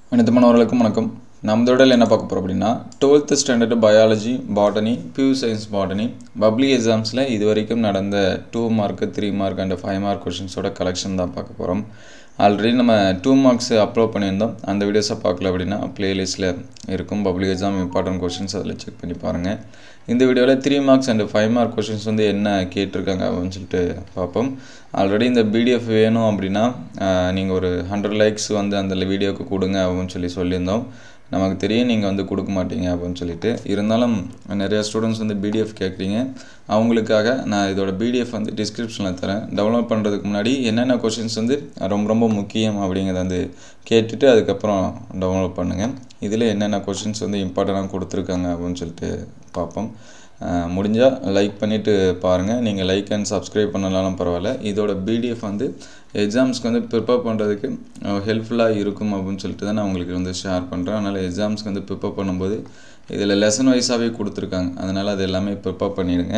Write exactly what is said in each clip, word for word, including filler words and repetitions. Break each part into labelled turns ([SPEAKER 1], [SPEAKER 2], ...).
[SPEAKER 1] அனைத்து மாணவர்களுக்கும் வணக்கம். நம்ம தொடரில் என்ன பார்க்க போகிறோம் அப்படின்னா twelfth standard biology, botany, pure science botany public எக்ஸாம்ஸில் இது வரைக்கும் நடந்த two mark three mark and five mark கொஷின்ஸோட கலெக்ஷன் தான் பார்க்க போகிறோம். ஆல்ரெடி நம்ம டூ மார்க்ஸ் அப்லோட் பண்ணியிருந்தோம். அந்த வீடியோஸை பார்க்கல அப்படின்னா ப்ளேலிஸ்ட்டில் இருக்கும். பப்ளிக் எக்ஸாம் இம்பார்ட்டன்ட் கொஷின்ஸ் அதில் செக் பண்ணி பாருங்கள். இந்த வீடியோவில் three marks and five mark questions வந்து என்ன கேட்டிருக்காங்க அப்படின்னு சொல்லிட்டு பார்ப்போம். ஆல்ரெடி இந்த பிடிஎஃப் வேணும் அப்படின்னா நீங்கள் ஒரு ஹண்ட்ரட் லைக்ஸ் வந்து அந்த வீடியோவுக்கு கொடுங்க அப்படின்னு சொல்லி சொல்லியிருந்தோம். நமக்கு தெரியும் நீங்கள் வந்து கொடுக்க மாட்டீங்க அப்படின்னு சொல்லிட்டு. இருந்தாலும் நிறையா ஸ்டூடெண்ட்ஸ் வந்து பிடிஎஃப் கேட்குறீங்க. அவங்களுக்காக நான் இதோட பிடிஎஃப் வந்து டிஸ்கிரிப்ஷனில் தரேன். டவுன்லோட் பண்ணுறதுக்கு முன்னாடி என்னென்ன கொஷின்ஸ் வந்து ரொம்ப ரொம்ப முக்கியம் அப்படிங்கிறத வந்து கேட்டுட்டு அதுக்கப்புறம் டவுன்லோட் பண்ணுங்கள். இதில் என்னென்ன கொஷின்ஸ் வந்து இம்பார்ட்டண்ட்டாக கொடுத்துருக்காங்க அப்படின்னு சொல்லிட்டு பார்ப்போம். முடிஞ்சால் லைக் பண்ணிவிட்டு பாருங்கள். நீங்கள் லைக் அண்ட் சப்ஸ்கிரைப் பண்ணலாலும் பரவாயில்ல. இதோட பிடிஎஃப் வந்து எக்ஸாம்ஸ்க்கு வந்து ப்ரிப்பேர் பண்ணுறதுக்கு ஹெல்ப்ஃபுல்லாக இருக்கும் அப்படின்னு சொல்லிட்டு தான் நான் உங்களுக்கு வந்து ஷேர் பண்ணுறேன். அதனால் எக்ஸாம்ஸ்க்கு வந்து ப்ரிப்பேர் பண்ணும்போது இதில் லெசன் வைஸாகவே கொடுத்துருக்காங்க. அதனால் அது எல்லாமே ப்ரிப்பேர் பண்ணிடுங்க.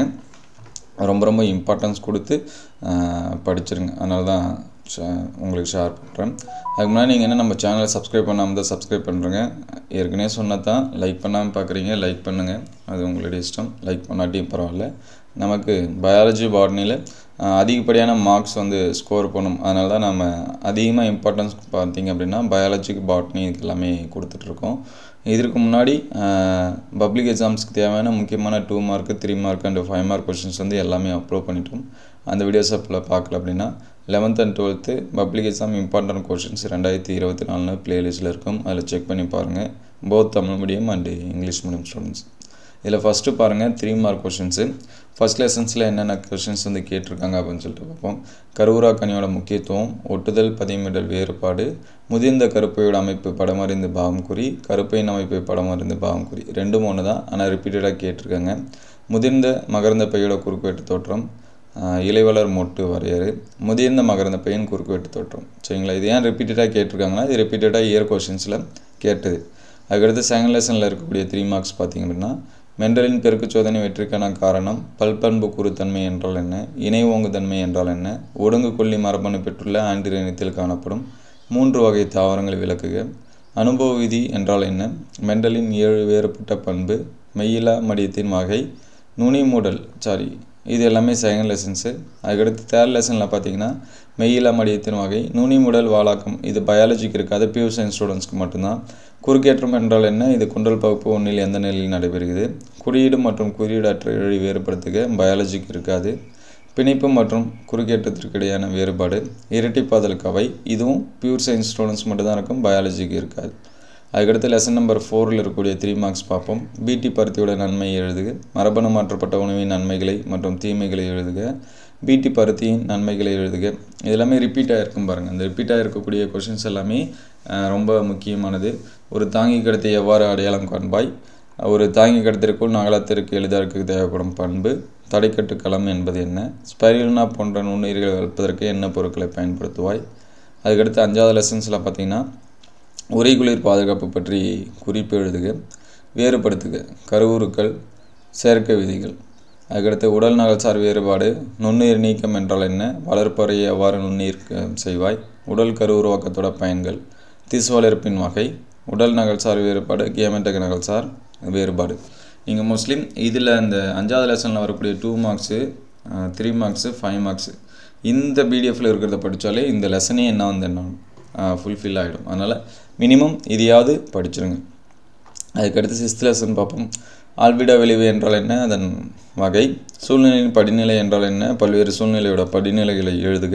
[SPEAKER 1] ரொம்ப ரொம்ப இம்பார்ட்டன்ஸ் கொடுத்து படிச்சிருங்க. அதனால தான் உங்களுக்கு ஷேர் பண்ணுறேன். அதுக்கு முன்னாடி நீங்கள் என்ன நம்ம சேனலை சப்ஸ்கிரைப் பண்ணாமல் தான் சப்ஸ்கிரைப் பண்ணுறேங்க. ஏற்கனவே சொன்னால் தான் லைக் பண்ணாமல் பார்க்குறீங்க. லைக் பண்ணுங்கள், அது உங்களுடைய இஷ்டம். லைக் பண்ணாட்டியும் பரவாயில்ல. நமக்கு பயாலஜி பாட்னியில் அதிகப்படியான மார்க்ஸ் வந்து ஸ்கோர் பண்ணும். அதனால தான் நம்ம அதிகமாக இம்பார்ட்டன்ஸ் பார்த்திங்க அப்படின்னா பயாலஜிக்கு, பாட்னி இது எல்லாமே கொடுத்துட்ருக்கோம். இதற்கு முன்னாடி பப்ளிக் எக்ஸாம்ஸ்க்கு தேவையான முக்கியமான two mark three mark and five mark questions வந்து எல்லாமே அப்லோட் பண்ணிட்டோம். அந்த வீடியோஸ் அப்போ பார்க்கல அப்படின்னா eleventh and twelfth public exam important questions ரெண்டாயிரத்தி இருபத்தி நாலு ப்ளேலிஸ்ட்டில் இருக்கும். அதில் செக் பண்ணி பாருங்கள். Both Tamil medium and English medium students. இதில் ஃபஸ்ட்டு பாருங்கள் த்ரீ மார்க் கொஷின்ஸு. ஃபஸ்ட் லெசன்ஸில் என்னென்ன கொஷின்ஸ் வந்து கேட்டிருக்காங்க அப்படின்னு சொல்லிட்டு பார்ப்போம். கருவுரா கனியோட முக்கியத்துவம், ஒட்டுதல் பதிமிடல் வேறுபாடு, முதிர்ந்த கருப்பையோட அமைப்பு படமறிந்து பாவம் குறி, கருப்பையின் அமைப்பை படமறிந்து பாவம் குறி. ரெண்டும் ஒன்று தான், ஆனால் ரிப்பீட்டடாக கேட்டிருக்காங்க. முதிர்ந்த மகரந்த பையோட குறுக்குவெட்டு தோற்றம், இலைவளர் மொட்டு வரையறு, முதிர்ந்த மகரந்த பையன் குறுக்குவெட்டு தோற்றம். சரிங்களா? இது ஏன் ரிப்பீட்டடாக கேட்டிருக்காங்கன்னா இது ரிப்பீட்டடாக இயர் கொஷின்ஸில் கேட்டது. அதுக்கடுத்து செகண்ட் லெசனில் இருக்கக்கூடிய த்ரீ மார்க்ஸ் பார்த்திங்க அப்படின்னா மெண்டலின் பெருக்கு சோதனை வெற்றிக்கான காரணம், பல்பண்பு குறுத்தன்மை என்றால் என்ன, இணை ஓங்குதன்மை என்றால் என்ன, ஒடுங்கு கொல்லி மரபணு பெற்றுள்ள ஆண்டிரணியத்தில் காணப்படும் மூன்று வகை தாவரங்களை விளக்குக, அனுபவ விதி என்றால் என்ன, மெண்டலின் ஏழு வேறுபட்ட பண்பு, மெய்யிலா மடியத்தின் வகை, நுனி மூடல் சாரி இது எல்லாமே செகண்ட் லெசன்ஸு. அதுக்கடுத்து தேர்ட் லெசனில் பார்த்தீங்கன்னா மெய்யிலா மடியத்தின் வகை, நுனி மூடல் வாலாக்கம், இது பயாலஜிக்கு இருக்காது, பியூ சயின்ஸ் ஸ்டூடெண்ட்ஸ்க்கு மட்டும்தான். குறுக்கேற்றம் என்றால் என்ன, இது குண்டல் பகுப்பு ஒன்றில் எந்த நிலையில் நடைபெறுகிறது, குறியீடு மற்றும் குறியீடற்ற இழை வேறுபடுத்துக, பயாலஜிக்கு இருக்காது. பிணைப்பு மற்றும் குறுக்கேற்றத்திற்கு இடையான வேறுபாடு, இரட்டிப்பாதல் கவை, இதுவும் பியூர் சயின்ஸ் ஸ்டூடெண்ட்ஸ் மட்டும்தான் இருக்கும், பயாலஜிக்கு இருக்காது. அதுக்கடுத்து லெசன் நம்பர் ஃபோரில் இருக்கக்கூடிய த்ரீ மார்க்ஸ் பார்ப்போம். பிடி பருத்தியோட நன்மையை எழுதுக, மரபணு மாற்றப்பட்ட உணவின் நன்மைகளை மற்றும் தீமைகளை எழுதுக, பிடி பருத்தியின் நன்மைகளை எழுதுக. இது எல்லாமே ரிப்பீட்டாக இருக்கும் பாருங்கள். அந்த ரிப்பீட்டாக இருக்கக்கூடிய கொஷின்ஸ் எல்லாமே ரொம்ப முக்கியமானது. ஒரு தாங்கி கடத்தை எவ்வாறு அடையாளம் காண்பாய், ஒரு தாங்கி கடத்திற்குள் நகலத்திற்கு எளிதாக தேவைப்படும் பண்பு, தடைக்கட்டு களம் என்பது என்ன, ஸ்பைருலினா போன்ற நுண்ணுயிர்களை வளர்ப்பதற்கு என்ன பொருட்களை பயன்படுத்துவாய். அதுக்கடுத்து அஞ்சாவது லெசன்ஸில் பார்த்திங்கன்னா உரைக்குளிர் பாதுகாப்பு பற்றி குறிப்பு எழுதுக, வேறுபடுத்துக, கருவுருக்கள், செயற்கை விதிகள். அதுக்கடுத்து உடல் நகல்சார் வேறுபாடு, நுண்ணுயிர் நீக்கம் என்றால் என்ன, வளர்ப்பறையை எவ்வாறு நுண்ணுயிர் செய்வாய், உடல் கரு உருவாக்கத்தோட பயன்கள், திசு வளர்ப்பின் வகை, உடல் நகல்சார் வேறுபாடு, கேமெட்டக் நகல்சார் வேறுபாடு. நீங்கள் முஸ்லீம் இதில் இந்த அஞ்சாவது லெசனில் வரக்கூடிய two marks three marks five marks இந்த பிடிஎஃப்பில் இருக்கிறத படித்தாலே இந்த லெசனே என்ன வந்து என்ன ஃபுல்ஃபில் ஆகிடும். அதனால் மினிமம் இதையாவது படிச்சிருங்க. அதுக்கடுத்து சிக்ஸ்த் லெசன் பார்ப்போம். ஆல்பிடா விளைவு என்றால் என்ன, அதன் வகை, சூழ்நிலையின் படிநிலை என்றால் என்ன, பல்வேறு சூழ்நிலையோட படிநிலைகளை எழுதுக,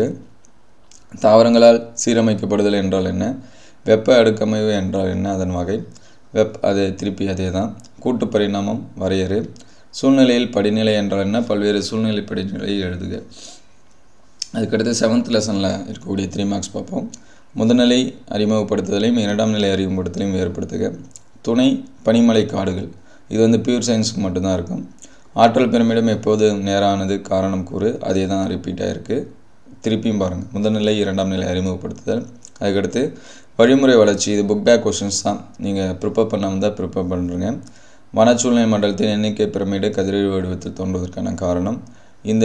[SPEAKER 1] தாவரங்களால் சீரமைக்கப்படுதல் என்றால் என்ன, வெப்ப அடுக்கமைவு என்றால் என்ன, அதன் வகை, வெப் அது திருப்பி அதே தான், கூட்டு பரிணாமம் வரையறு, சூழ்நிலையில் படிநிலை என்றால் என்ன, பல்வேறு சூழ்நிலை படிநிலையை எழுதுக. அதுக்கடுத்து செவன்த் லெசனில் இருக்கக்கூடிய த்ரீ மார்க்ஸ் பார்ப்போம். முதல்நிலை அறிமுகப்படுத்துதலையும் இரண்டாம் நிலை அறிமுகப்படுத்தலையும் வேறுபடுத்துக, துணை பனிமலை காடுகள், இது வந்து பியூர் சயின்ஸுக்கு மட்டும்தான் இருக்கும். ஆற்றல் பிரமிடம் எப்போது நேரானது, காரணம் கூறு, அதே தான் ரிப்பீட் ஆகிருக்கு. திருப்பியும் பாருங்கள். முதல்நிலை இரண்டாம் நிலை அறிமுகப்படுத்துதல். அதுக்கடுத்து வழிமுறை வளர்ச்சி, இது புக் பேக் கொஷின்ஸ் தான், நீங்கள் ப்ரிப்பேர் பண்ணாமல் தான் ப்ரிப்பேர் பண்ணுறீங்க. வனச்சூழ்நிலை மண்டலத்தின் எண்ணிக்கை பிரமிடு கதிரொலி வடிவத்தில் தோன்றுவதற்கான காரணம், இந்த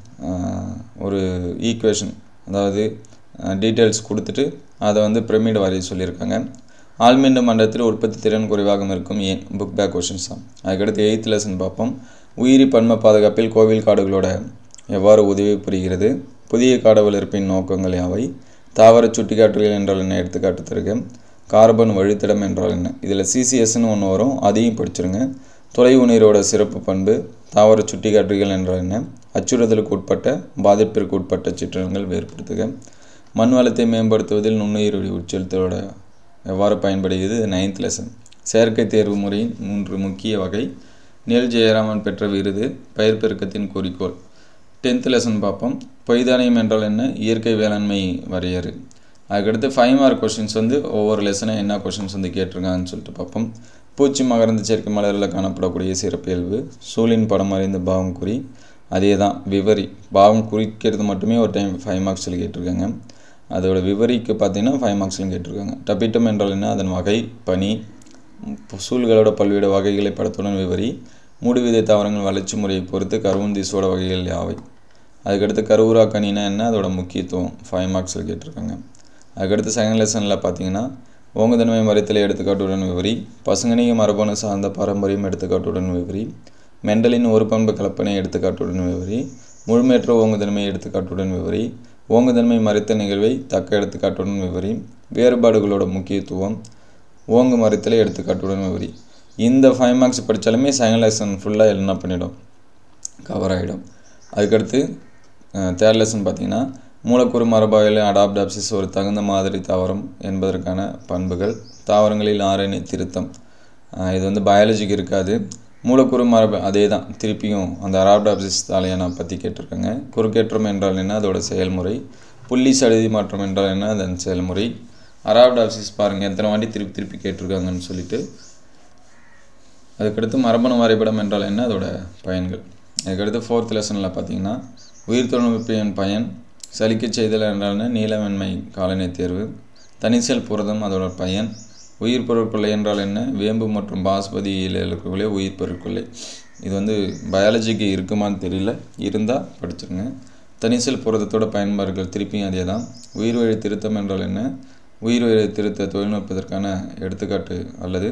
[SPEAKER 1] ஒரு ஈக்குவேஷன் அதாவது டீட்டெயில்ஸ் கொடுத்துட்டு அதை வந்து பிரமிடு வரைய சொல்லியிருக்காங்க. ஆழ்மின்ன மண்டலத்தில் உற்பத்தி திறன் குறைவாக இருக்கும் ஏன் புக் பேக் கொஷின்ஸ் தான். அதுக்கடுத்து எயித் லெசன் பார்ப்போம். உயிரி பன்ம பாதுகாப்பில் கோவில் காடுகளோட எவ்வாறு உதவி புரிகிறது, புதிய காடு வளர்ப்பின் நோக்கங்கள் யாவை, தாவர சுட்டிக்காட்டுகள் என்றால் என்ன எடுத்துக்காட்டு தருக, கார்பன் வழித்தடம் என்றால் என்ன. இதில் சிசிஎஸ்ன்னு ஒன்று வரும், அதையும் படிச்சிருங்க. தொலைவு நீரோட சிறப்பு பண்பு, தாவர சுட்டிக்காட்டுகள் என்றால் என்ன, அச்சுறுத்தலுக்கு உட்பட்ட பாதிப்பிற்கு உட்பட்ட சிற்றங்கள் வேறுபடுத்துக, மண் வளத்தை மேம்படுத்துவதில் நுண்ணுயிர் உட்செலுத்தலோட எவ்வாறு பயன்படுகிறது நைன்த் லெசன். செயற்கை தேர்வு முறையின் மூன்று முக்கிய வகை, நெல் ஜெயராமன் பெற்ற விருது, பயிர் பெருக்கத்தின் குறிக்கோள். டென்த் லெசன் பார்ப்போம். பொய்தானியம் என்றால் என்ன, இயற்கை வேளாண்மை வரையறு. அதுக்கடுத்து ஃபைவ் மார்க் கொஷின்ஸ் வந்து ஒவ்வொரு லெசனும் என்ன கொஷின்ஸ் வந்து கேட்டிருக்காங்கன்னு சொல்லிட்டு பார்ப்போம். பூச்சி மகரந்த சேர்க்கை மலரில் காணப்படக்கூடிய சிறப்பியல்பு, சூழின் படம் அறிந்த பாவம் குறி, அதே தான் விவரி. பாவம் குறிக்கிறது மட்டுமே ஒரு டைம் ஃபைவ் மார்க்ஸில் கேட்டிருக்காங்க. அதோட விவரிக்கு பார்த்தீங்கன்னா ஃபைவ் மார்க்ஸ்லையும் கேட்டிருக்காங்க. டபிட்டம் என்றால் என்ன, அதன் வகை, பனி, சூழ்களோட பல்வேறு வகைகளை படத்துடன் விவரி, மூடு விதை தாவரங்கள் வளர்ச்சி முறையை பொறுத்து கருவூன் திசுவோட வகைகள் யாவை. அதுக்கடுத்து கருவுரா கனினா என்ன, அதோட முக்கியத்துவம் ஃபைவ் மார்க்ஸில் கேட்டிருக்காங்க. அதுக்கடுத்து செகண்ட் லெசனில் பார்த்தீங்கன்னா ஓங்குதன்மை மரத்தில் எடுத்துக்காட்டுடன் விவரி, பசுங்கனிய மரபணு சார்ந்த பாரம்பரியம் எடுத்துக்காட்டுடன் விவரி, மெண்டலின் ஒரு பண்பு கலப்பனை எடுத்துக்காட்டுடன் விவரி, முழுமையற்ற ஓங்குதன்மை எடுத்துக்காட்டுடன் விவரி, ஓங்குதன்மை மறைத்த நிகழ்வை தக்க எடுத்துக்காட்டுடன் விவரி, வேறுபாடுகளோட முக்கியத்துவம், ஓங்கு மரத்தில் எடுத்துக்காட்டுடன் விவரி. இந்த ஃபைவ் மார்க்ஸ் படித்தாலுமே செகண்ட் லெசன் ஃபுல்லாக என்ன பண்ணிடும், கவர் ஆகிடும். அதுக்கடுத்து தேர்ட் லெசன் பார்த்திங்கன்னா மூலக்கூறு மரபாயில் அடாப்டாப்சிஸ் ஒரு தகுந்த மாதிரி தாவரம் என்பதற்கான பண்புகள், தாவரங்களில் ஆர்என்ஏ திருத்தம். இது வந்து பயாலஜிக்கு இருக்காது. மூலக்கூறு மரபு அதே தான், திருப்பியும் அந்த அடாப்டாப்சிஸ் தாலையான பற்றி கேட்டிருக்காங்க. குறுக்கேற்றம் என்றால் என்ன, அதோட செயல்முறை, புள்ளி சடுதி மாற்றம் என்றால் என்ன, அதன் செயல்முறை. அடாப்டாப்சிஸ் பாருங்கள் எத்தனை வாட்டி திருப்பி திருப்பி கேட்டிருக்காங்கன்னு சொல்லிட்டு. அதுக்கடுத்து மரபணு வரைபடம் என்றால் என்ன, அதோட பயன்கள். அதுக்கடுத்து ஃபோர்த் லெசனில் பார்த்தீங்கன்னா உயிர் தொழில்நுட்பின் பயன், சலிக்கச் செய்தல் என்றால் என்ன, நீலவெண்மை காலனி தேர்வு, தனிச்செல் புரதம் அதோட பயன், உயிர் பொருட்கொள்ளை என்றால் என்ன, வேம்பு மற்றும் பாஸ்பதியில் இருக்கக்கூடிய உயிர் பொருட்கொள்ளை. இது வந்து பயாலஜிக்கு இருக்குமான்னு தெரியல, இருந்தால் படிச்சிருங்க. தனிச்செல் புரதத்தோட பயன்பாடுகள் திருப்பியும் அதே தான். உயிர் வழி திருத்தம் என்றால் என்ன, உயிர் வழி திருத்த தொழில்நுட்பத்திற்கான எடுத்துக்காட்டு அல்லது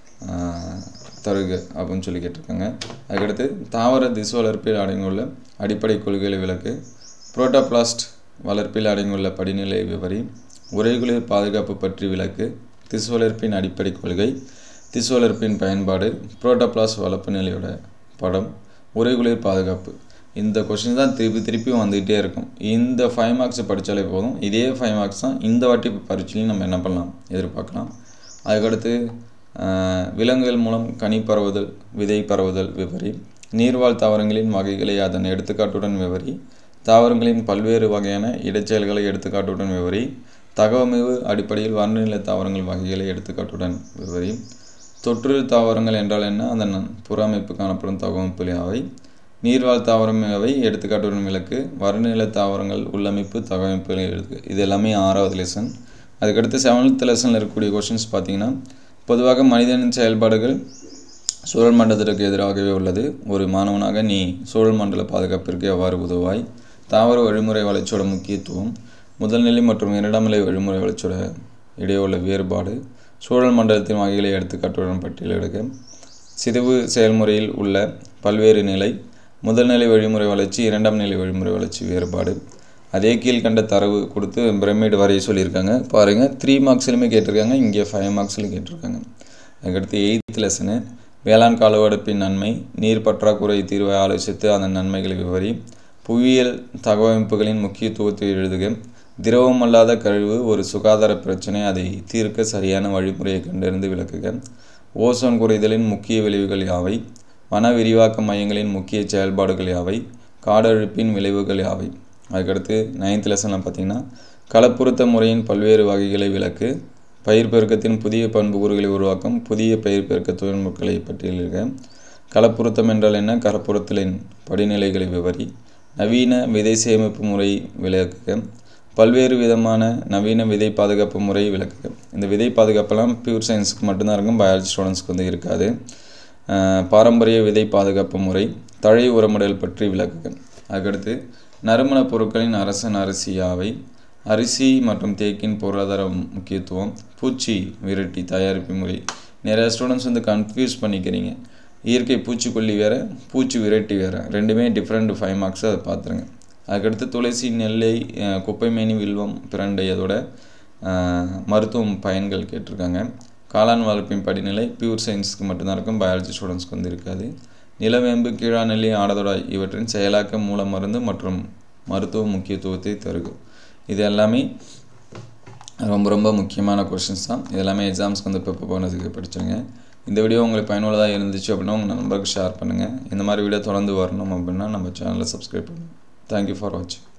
[SPEAKER 1] தருக அப்படின்னு சொல்லி கேட்டிருக்காங்க. அதுக்கடுத்து தாவர திசு வளர்ப்பில் அடங்கியுள்ள அடிப்படை கொள்கைகளை விளக்கு, புரோட்டோபிளாஸ்ட் வளர்ப்பில் அடங்கியுள்ள படிநிலை விவரி, உறைகுளிர் பாதுகாப்பு பற்றி விளக்கு, திசு வளர்ப்பின் அடிப்படை கொள்கை, திசு வளர்ப்பின் பயன்பாடு, புரோட்டோபிளாஸ்ட் வளர்ப்பு நிலையோட படம், உறைகுளிர் பாதுகாப்பு. இந்த கொஷின் தான் திருப்பி திருப்பியும் வந்துக்கிட்டே இருக்கும். இந்த ஃபைவ் மார்க்ஸ் படித்தாலே போதும். இதே ஃபைவ் மார்க்ஸ் தான் இந்த வாட்டி பரீட்சையிலையும் நம்ம என்ன பண்ணலாம், எதிர்பார்க்கலாம். அதுக்கடுத்து விலங்குகள் மூலம் கனி பரவுதல், விதை பரவுதல் விவரி, நீர்வாழ் தாவரங்களின் வகைகளை அதன் எடுத்துக்காட்டுடன் விவரி, தாவரங்களின் பல்வேறு வகையான இடைச்செயல்களை எடுத்துக்காட்டுடன் விவரி, தகவமைவு அடிப்படையில் வர்ணநிலை தாவரங்கள் வகைகளை எடுத்துக்காட்டுடன் விவரி, தொற்று தாவரங்கள் என்றால் என்ன, அதன் புற அமைப்பு காணப்படும் தகவமைப்பு யாவை, நீர்வாழ் தாவரம் அவை எடுத்துக்காட்டுடன் விளக்கு, வர்ணநிலை தாவரங்கள் உள்ளமைப்பு தகவமைப்புகளை எழுது. இது எல்லாமே ஆறாவது லெசன். அதுக்கடுத்து செவன்த் லெசனில் இருக்கக்கூடிய கொஷின்ஸ் பார்த்தீங்கன்னா பொதுவாக மனிதனின் செயல்பாடுகள் சூழல் மண்டலத்திற்கு எதிராகவே உள்ளது. ஒரு மாணவனாக நீ சூழல் மண்டல பாதுகாப்பிற்கு எவ்வாறு உதவாய், தாவர வழிமுறை வளர்ச்சியோட முக்கியத்துவம், முதல்நிலை மற்றும் இரண்டாம் நிலை வழிமுறை வளர்ச்சியோட இடையே உள்ள வேறுபாடு, சூழல் மண்டலத்தின் வகைகளை எடுத்துக்காட்டுடன் பட்டியலிடுக, சிதைவு செயல்முறையில் உள்ள பல்வேறு நிலை, முதல்நிலை வழிமுறை வளர்ச்சி, இரண்டாம் நிலை வழிமுறை வளர்ச்சி வேறுபாடு. அதே கீழ்கண்ட தரவு கொடுத்து பிரமிடு வரைய சொல்லியிருக்காங்க. பாருங்கள், த்ரீ மார்க்ஸ்லையுமே கேட்டிருக்காங்க, இங்கே ஃபைவ் மார்க்ஸ்லையும் கேட்டிருக்காங்க. அதுக்கடுத்து எயித் லெசனு வேளாண் காலவெடுப்பின் நன்மை, நீர் பற்றாக்குறை தீர்வை ஆலோசித்து அதன் நன்மைகளை விவரி, புவியியல் தகவமைப்புகளின் முக்கியத்துவத்தை எழுதுக, திரவம் அல்லாத கழிவு ஒரு சுகாதார பிரச்சனை, அதை தீர்க்க சரியான வழிமுறையை கண்டறிந்து விளக்குக, ஓசோன் குறைதலின் முக்கிய விளைவுகள் யாவை, வன விரிவாக்க மையங்களின் முக்கிய செயல்பாடுகள் யாவை, காடழிப்பின் விளைவுகள் யாவை. அதுக்கடுத்து நைன்த் லெசனில் பார்த்திங்கன்னா களப்புறுத்த முறையின் பல்வேறு வகைகளை விளக்கு, பயிர் பெருக்கத்தின் புதிய பண்புக்கூறுகளை உருவாக்கும் புதிய பயிர் பெருக்க தொழில்நுட்பங்களை பட்டியலிடுக, களப்புறுத்தம் என்றால் என்ன, களப்புறுத்தலின் படிநிலைகளை விவரி, நவீன விதை சேமிப்பு முறை விளக்குக, பல்வேறு விதமான நவீன விதை பாதுகாப்பு முறை விளக்குக. இந்த விதை பாதுகாப்பெல்லாம் பியூர் சயின்ஸுக்கு மட்டும்தான் இருக்கும், பயாலஜி ஸ்டூடெண்ட்ஸ்க்கு வந்து இருக்காது. பாரம்பரிய விதை பாதுகாப்பு முறை, தழை உரமுடல் பற்றி விளக்குக. அதுக்கடுத்து நறுமணப் பொருட்களின் அரசன் அரசி யாவை, அரிசி மற்றும் தேக்கின் பொருளாதார முக்கியத்துவம், பூச்சி விரட்டி தயாரிப்பு முறை. நிறையா ஸ்டூடெண்ட்ஸ் வந்து கன்ஃபியூஸ் பண்ணிக்கிறீங்க. இயற்கை பூச்சிக்கொல்லி வேறு, பூச்சி விரட்டி வேறு, ரெண்டுமே டிஃப்ரெண்ட் ஃபைவ் மார்க்ஸ் அதை பார்த்துருங்க. அதுக்கடுத்து துளசி, நெல்லை, குப்பைமேனி, வில்வம், பிரண்டை, அதோட மருத்துவம் பயன்கள் கேட்டிருக்காங்க. காளான் வளர்ப்பின் படிநிலை பியூர் சயின்ஸுக்கு மட்டும்தான் இருக்கும், பயாலஜி ஸ்டூடெண்ட்ஸ்க்கு வந்து இருக்காது. நிலவேம்பு, கீழாநெல்லி, ஆடதொடாய் இவற்றின் செயலாக்க மூல மருந்து மற்றும் மருத்துவ முக்கியத்துவத்தை தருகும். இது எல்லாமே ரொம்ப ரொம்ப முக்கியமான கொஷின்ஸ் தான். இது எல்லாமே எக்ஸாம்ஸ்க்கு வந்து ப்ரிப்பேர் பண்ணதுக்கு படிச்சுருங்க. இந்த வீடியோ உங்களுக்கு பயனுள்ளதாக இருந்துச்சு அப்படின்னா உங்கள் நண்பருக்கு ஷேர் பண்ணுங்கள். இந்த மாதிரி வீடியோ தொடர்ந்து வரணும் அப்படின்னா நம்ம சேனலை சப்ஸ்கிரைப் பண்ணுங்கள். தேங்க்யூ ஃபார் வாட்சிங்.